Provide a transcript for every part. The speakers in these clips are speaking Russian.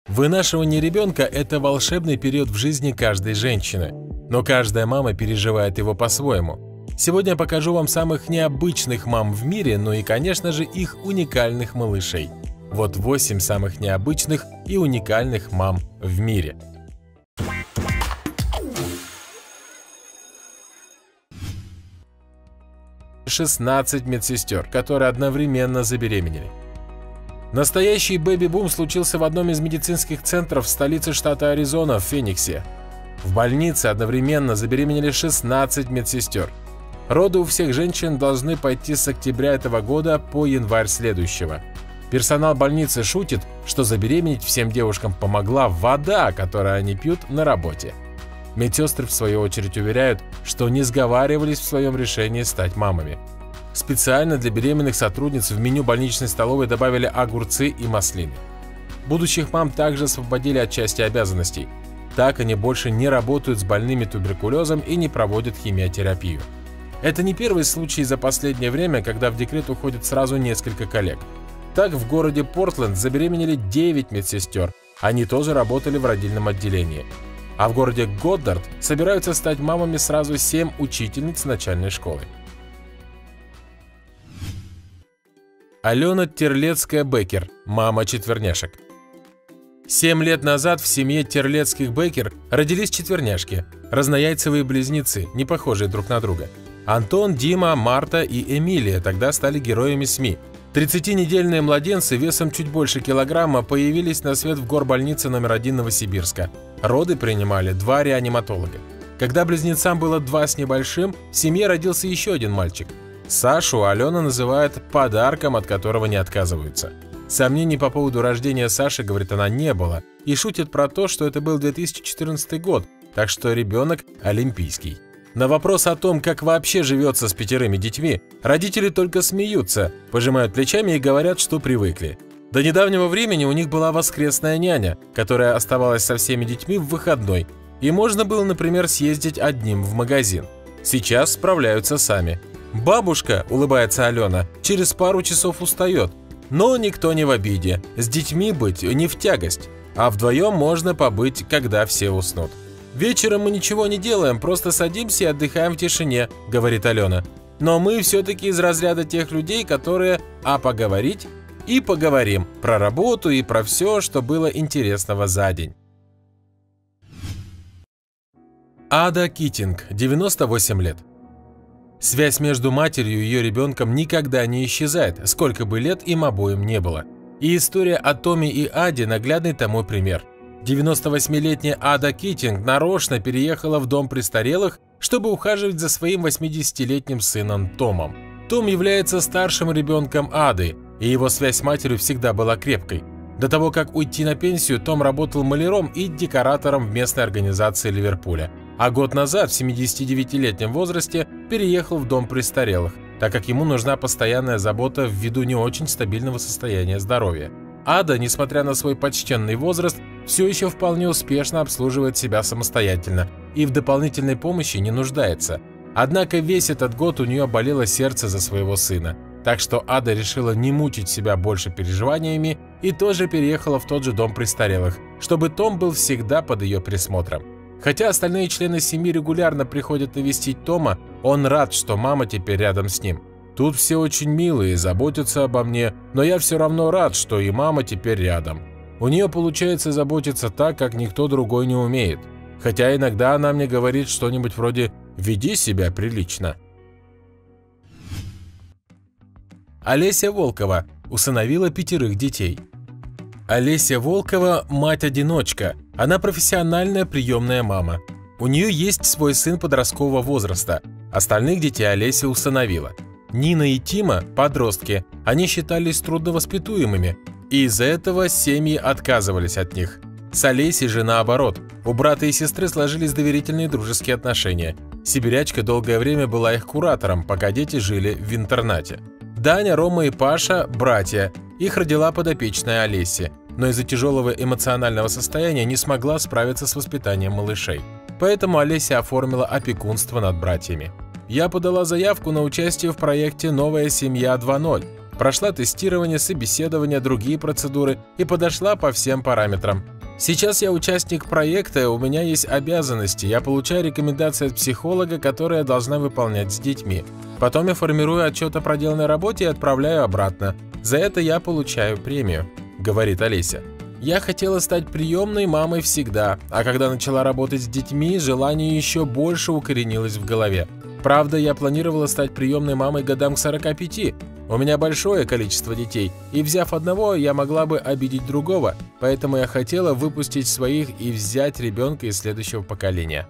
Вынашивание ребенка – это волшебный период в жизни каждой женщины, но каждая мама переживает его по-своему. Сегодня я покажу вам самых необычных мам в мире, ну и, конечно же, их уникальных малышей. Вот 8 самых необычных и уникальных мам в мире. «16 медсестер, которые одновременно забеременели». Настоящий бэби-бум случился в одном из медицинских центров в столице штата Аризона, в Фениксе. В больнице одновременно забеременели 16 медсестер. Роды у всех женщин должны пойти с октября этого года по январь следующего. Персонал больницы шутит, что забеременеть всем девушкам помогла вода, которую они пьют на работе. Медсестры, в свою очередь, уверяют, что не сговаривались в своем решении стать мамами. Специально для беременных сотрудниц в меню больничной столовой добавили огурцы и маслины. Будущих мам также освободили от части обязанностей. Так они больше не работают с больными туберкулезом и не проводят химиотерапию. Это не первый случай за последнее время, когда в декрет уходит сразу несколько коллег. Так в городе Портленд забеременели 9 медсестер, они тоже работали в родильном отделении. А в городе Годдард собираются стать мамами сразу 7 учительниц начальной школы. Алена Терлецкая-Беккер, мама четверняшек. 7 лет назад в семье Терлецких-Беккер родились четверняшки, разнояйцевые близнецы, не похожие друг на друга. Антон, Дима, Марта и Эмилия тогда стали героями СМИ. 30-недельные младенцы весом чуть больше килограмма появились на свет в горбольнице номер 1 Новосибирска. Роды принимали 2 реаниматолога. Когда близнецам было 2 с небольшим, в семье родился еще один мальчик. Сашу Алена называет подарком, от которого не отказываются. Сомнений по поводу рождения Саши, говорит она, не было, и шутит про то, что это был 2014 год, так что ребенок олимпийский. На вопрос о том, как вообще живется с 5 детьми, родители только смеются, пожимают плечами и говорят, что привыкли. До недавнего времени у них была воскресная няня, которая оставалась со всеми детьми в выходной, и можно было, например, съездить одним в магазин. Сейчас справляются сами. «Бабушка», — улыбается Алена, — «через пару часов устает». Но никто не в обиде, с детьми быть не в тягость, а вдвоем можно побыть, когда все уснут. «Вечером мы ничего не делаем, просто садимся и отдыхаем в тишине», — говорит Алена. «Но мы все-таки из разряда тех людей, которые поговорить и поговорим про работу и про все, что было интересного за день». Ада Китинг, 98 лет. Связь между матерью и ее ребенком никогда не исчезает, сколько бы лет им обоим не было. И история о Томе и Аде – наглядный тому пример. 98-летняя Ада Китинг нарочно переехала в дом престарелых, чтобы ухаживать за своим 80-летним сыном Томом. Том является старшим ребенком Ады, и его связь с матерью всегда была крепкой. До того, как уйти на пенсию, Том работал маляром и декоратором в местной организации Ливерпуля. А год назад, в 79-летнем возрасте, переехал в дом престарелых, так как ему нужна постоянная забота ввиду не очень стабильного состояния здоровья. Ада, несмотря на свой почтенный возраст, все еще вполне успешно обслуживает себя самостоятельно и в дополнительной помощи не нуждается. Однако весь этот год у нее болело сердце за своего сына, так что Ада решила не мучить себя больше переживаниями и тоже переехала в тот же дом престарелых, чтобы Том был всегда под ее присмотром. Хотя остальные члены семьи регулярно приходят навестить Тома, он рад, что мама теперь рядом с ним. «Тут все очень милые, заботятся обо мне, но я все равно рад, что и мама теперь рядом. У нее получается заботиться так, как никто другой не умеет. Хотя иногда она мне говорит что-нибудь вроде «веди себя прилично». Олеся Волкова усыновила 5 детей. Олеся Волкова – мать-одиночка. Она профессиональная приемная мама. У нее есть свой сын подросткового возраста. Остальных детей Олеся усыновила. Нина и Тима – подростки. Они считались трудновоспитуемыми, и из-за этого семьи отказывались от них. С Олесей же наоборот. У брата и сестры сложились доверительные дружеские отношения. Сибирячка долгое время была их куратором, пока дети жили в интернате. Даня, Рома и Паша – братья. Их родила подопечная Олеси, но из-за тяжелого эмоционального состояния не смогла справиться с воспитанием малышей. Поэтому Олеся оформила опекунство над братьями. Я подала заявку на участие в проекте «Новая семья 2.0». Прошла тестирование, собеседование, другие процедуры и подошла по всем параметрам. Сейчас я участник проекта, у меня есть обязанности, я получаю рекомендации от психолога, которые я должна выполнять с детьми. Потом я формирую отчет о проделанной работе и отправляю обратно. За это я получаю премию», — говорит Олеся. «Я хотела стать приемной мамой всегда, а когда начала работать с детьми, желание еще больше укоренилось в голове. Правда, я планировала стать приемной мамой годам к 45. У меня большое количество детей, и взяв одного, я могла бы обидеть другого, поэтому я хотела выпустить своих и взять ребенка из следующего поколения».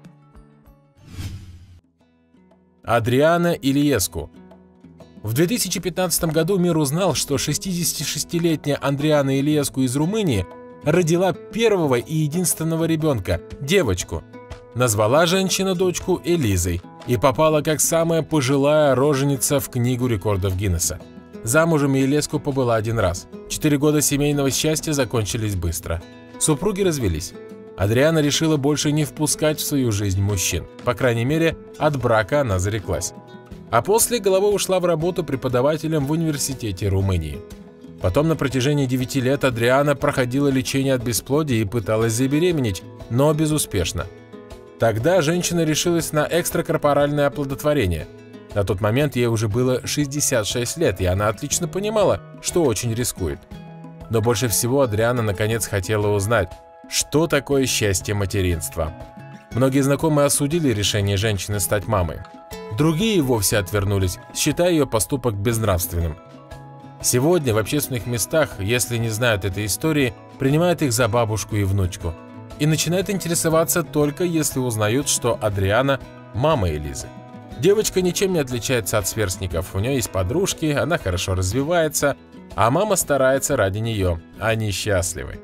Адриана Ильеску. В 2015 году мир узнал, что 66-летняя Адриана Ильеску из Румынии родила первого и единственного ребенка – девочку. Назвала женщина дочку Элизой и попала как самая пожилая роженица в книгу рекордов Гиннесса. Замужем Ильеску побыла один раз. 4 года семейного счастья закончились быстро. Супруги развелись. Адриана решила больше не впускать в свою жизнь мужчин. По крайней мере, от брака она зареклась. А после головой ушла в работу преподавателем в университете Румынии. Потом на протяжении 9 лет Адриана проходила лечение от бесплодия и пыталась забеременеть, но безуспешно. Тогда женщина решилась на экстракорпоральное оплодотворение. На тот момент ей уже было 66 лет, и она отлично понимала, что очень рискует. Но больше всего Адриана наконец хотела узнать, что такое счастье материнства. Многие знакомые осудили решение женщины стать мамой. Другие вовсе отвернулись, считая ее поступок безнравственным. Сегодня в общественных местах, если не знают этой истории, принимают их за бабушку и внучку. И начинают интересоваться только если узнают, что Адриана – мама Элизы. Девочка ничем не отличается от сверстников, у нее есть подружки, она хорошо развивается, а мама старается ради нее, они счастливы.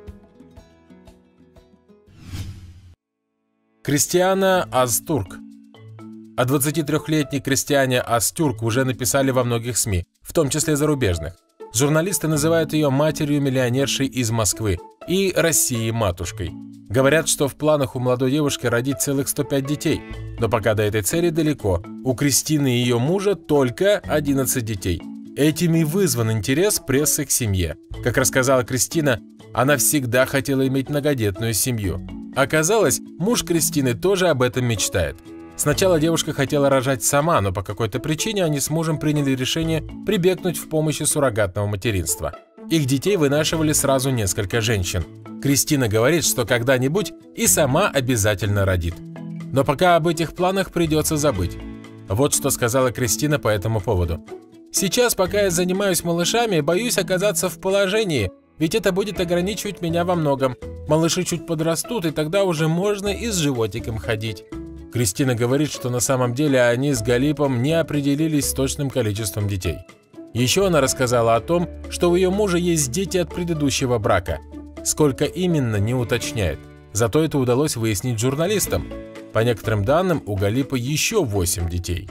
Кристиана Азтурк. О 23-летней Кристиане Азтурк уже написали во многих СМИ, в том числе зарубежных. Журналисты называют ее матерью-миллионершей из Москвы и России матушкой. Говорят, что в планах у молодой девушки родить целых 105 детей, но пока до этой цели далеко. У Кристины и ее мужа только 11 детей. Этим и вызван интерес прессы к семье. Как рассказала Кристина, она всегда хотела иметь многодетную семью. Оказалось, муж Кристины тоже об этом мечтает. Сначала девушка хотела рожать сама, но по какой-то причине они с мужем приняли решение прибегнуть в помощи суррогатного материнства. Их детей вынашивали сразу несколько женщин. Кристина говорит, что когда-нибудь и сама обязательно родит. Но пока об этих планах придется забыть. Вот что сказала Кристина по этому поводу. «Сейчас, пока я занимаюсь малышами, боюсь оказаться в положении, ведь это будет ограничивать меня во многом. Малыши чуть подрастут, и тогда уже можно и с животиком ходить». Кристина говорит, что на самом деле они с Галипом не определились с точным количеством детей. Еще она рассказала о том, что у ее мужа есть дети от предыдущего брака. Сколько именно, не уточняет. Зато это удалось выяснить журналистам. По некоторым данным, у Галипа еще 8 детей.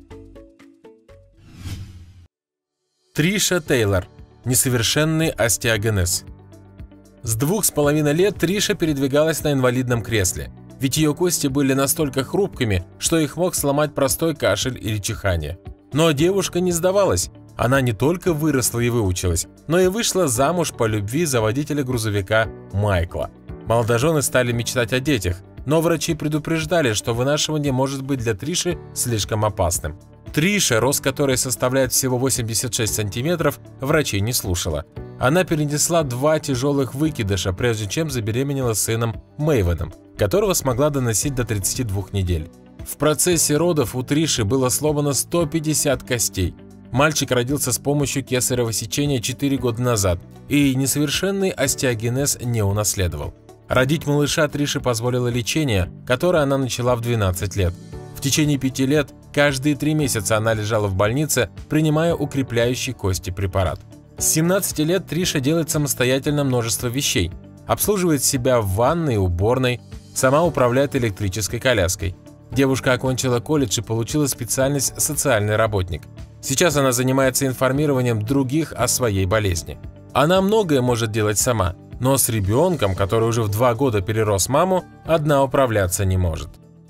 Триша Тейлор. Несовершенный остеогенез. С 2,5 лет Триша передвигалась на инвалидном кресле. Ведь ее кости были настолько хрупкими, что их мог сломать простой кашель или чихание. Но девушка не сдавалась. Она не только выросла и выучилась, но и вышла замуж по любви за водителя грузовика Майкла. Молодожены стали мечтать о детях, но врачи предупреждали, что вынашивание может быть для Триши слишком опасным. Триша, рост которой составляет всего 86 сантиметров, врачей не слушала. Она перенесла 2 тяжелых выкидыша, прежде чем забеременела сыном Мэйвеном, которого смогла доносить до 32 недель. В процессе родов у Триши было сломано 150 костей. Мальчик родился с помощью кесарево сечения 4 года назад, и несовершенный остеогенез не унаследовал. Родить малыша Трише позволило лечение, которое она начала в 12 лет. В течение 5 лет каждые 3 месяца она лежала в больнице, принимая укрепляющий кости препарат. С 17 лет Триша делает самостоятельно множество вещей. Обслуживает себя в ванной, уборной, сама управляет электрической коляской. Девушка окончила колледж и получила специальность «социальный работник». Сейчас она занимается информированием других о своей болезни. Она многое может делать сама, но с ребенком, который уже в 2 года перерос маму, одна управляться не может.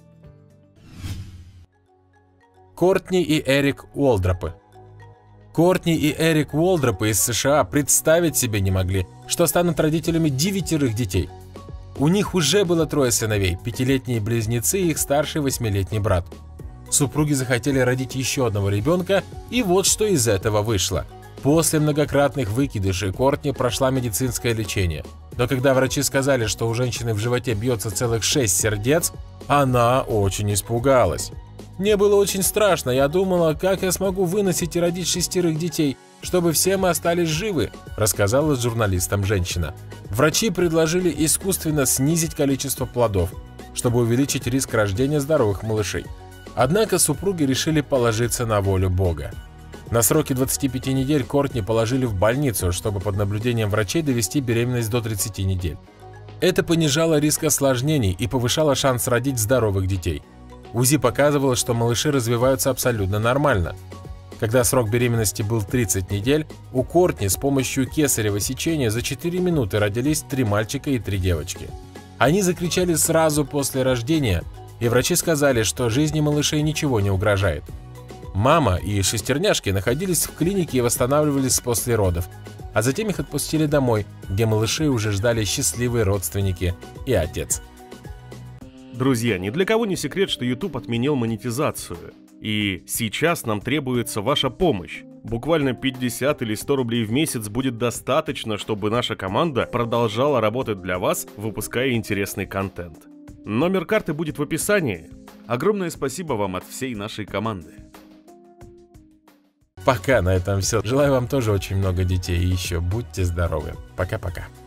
Кортни и Эрик Уолдропы. Кортни и Эрик Уолдропы из США представить себе не могли, что станут родителями 9 детей. У них уже было 3 сыновей, 5-летние близнецы и их старший 8-летний брат. Супруги захотели родить еще одного ребенка, и вот что из этого вышло. После многократных выкидышей Кортни прошла медицинское лечение. Но когда врачи сказали, что у женщины в животе бьется целых 6 сердец, она очень испугалась. «Мне было очень страшно, я думала, как я смогу выносить и родить 6 детей, чтобы все мы остались живы», рассказала журналистам женщина. Врачи предложили искусственно снизить количество плодов, чтобы увеличить риск рождения здоровых малышей. Однако супруги решили положиться на волю Бога. На сроке 25 недель Кортни положили в больницу, чтобы под наблюдением врачей довести беременность до 30 недель. Это понижало риск осложнений и повышало шанс родить здоровых детей. УЗИ показывало, что малыши развиваются абсолютно нормально. Когда срок беременности был 30 недель, у Кортни с помощью кесарево сечения за 4 минуты родились 3 мальчика и 3 девочки. Они закричали сразу после рождения, и врачи сказали, что жизни малышей ничего не угрожает. Мама и шестерняшки находились в клинике и восстанавливались после родов, а затем их отпустили домой, где малышей уже ждали счастливые родственники и отец. Друзья, ни для кого не секрет, что YouTube отменил монетизацию. И сейчас нам требуется ваша помощь. Буквально 50 или 100 рублей в месяц будет достаточно, чтобы наша команда продолжала работать для вас, выпуская интересный контент. Номер карты будет в описании. Огромное спасибо вам от всей нашей команды. Пока на этом все. Желаю вам тоже очень много детей и еще будьте здоровы. Пока-пока.